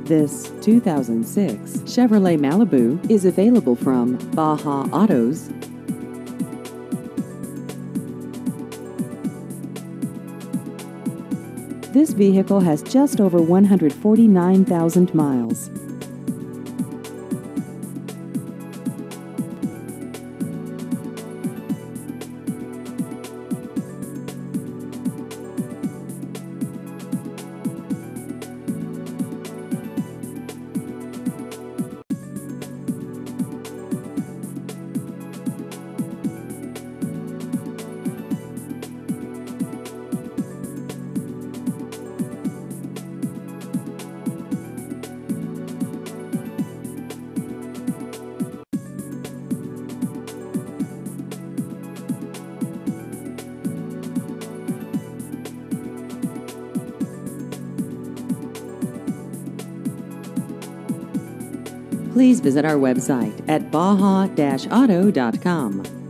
This 2006 Chevrolet Malibu is available from Baja Autos. This vehicle has just over 149,000 miles. Please visit our website at baja-auto.com.